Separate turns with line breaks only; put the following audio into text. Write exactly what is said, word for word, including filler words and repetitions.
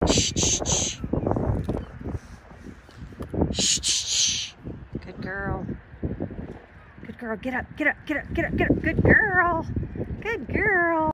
Shh, shh, shh. Shh, shh. Good girl. Good girl. Get up, get up, get up, get up, get up. Good girl. Good girl.